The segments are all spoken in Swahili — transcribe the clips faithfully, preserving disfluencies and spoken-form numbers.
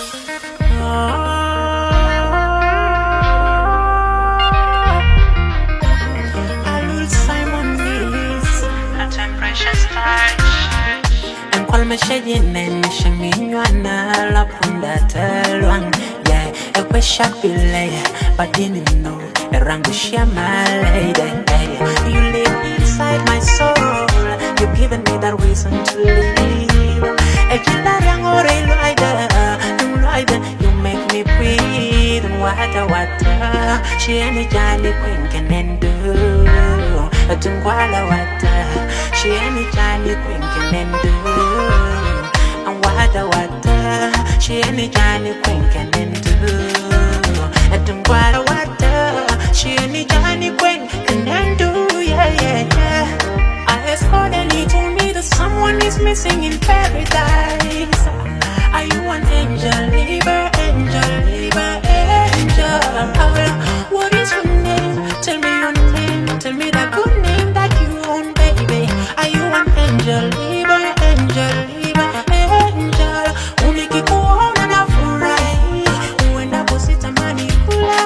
Lul Simon is a temperature touch. And call me shayin and shing me na la punda telwang. Yeah, a question feel but didn't know a rango my lady. You live inside my soul. You've given me that reason to live. A killer rango rider, you make me breathe. Water, water, she any jolly queen can do. A tungwala water, she any jolly queen can do. And water, water, she any jolly queen can do. A tungwala water, she any jolly queen can do. Yeah, yeah, yeah. I asked for the need to me that someone is missing in paradise. Are you an angel, liver, angel, liver, angel? What is your name? Tell me your name. Tell me the good name that you own, baby. Are you an angel, liver, angel, liver, angel? Unikikuona na furahi, uenda kusita manikula.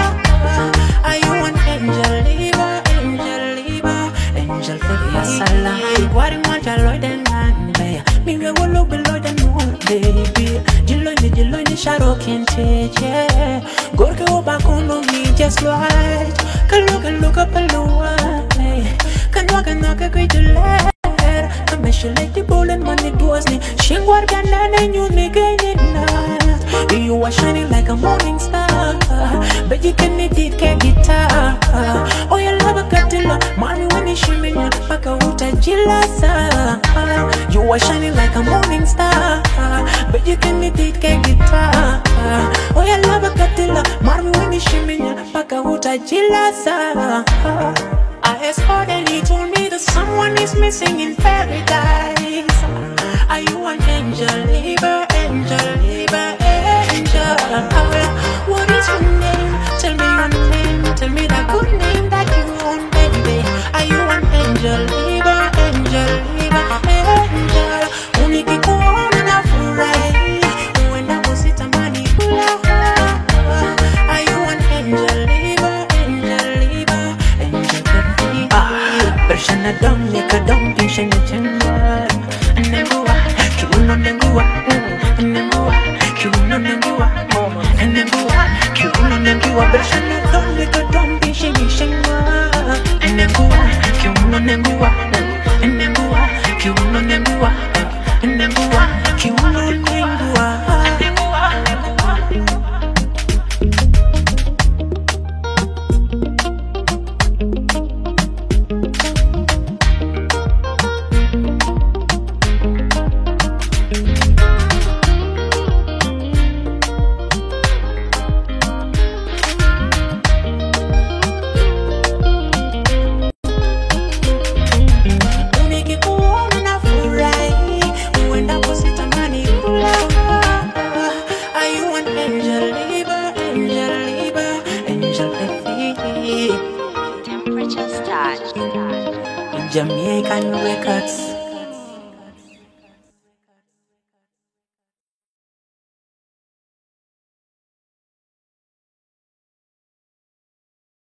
Are you an angel, liver, angel, liver, angel? Masala, what you want, Lloyd and Nande? Me we will look below the moon, baby. Jillo ni jillo ni sharo kente, yeah. Gorke oba kono me just right. Can look and look up a lower. Can walk and knock a great lead. Can measure like the bull and money doors. She work and then you make it night. You are shining like a morning star. But you can need it, can guitar. Oh, you love a catilla. Mommy when you shimmy, back a water jilasa. You are shining like a morning star. But you can need it, can guitar. Oh, you love a catilla. Mommy when you shimmy, back a water jilasa. I asked for the he told me that someone is missing in paradise. Are you an angel, liver, angel, liver, angel? What is your name? Tell me your name. Tell me the good name that you own, baby. Are you an angel, liver, angel, liver, angel? Unikikuona na furahi, uenda kusita manikula. Are you an angel, liver, angel, liver, angel? Ah, persona dom, nika dom, pinche ni chenwa. Nengua, kiuno nengua, nengua, kiuno nengua, nengua, kiuno nengua, persona dom, nika dom, pinche ni chenwa. Nengua, kiuno nengua, nengua, kiuno nengua, nengua, kiuno nengua. Jamaican Records.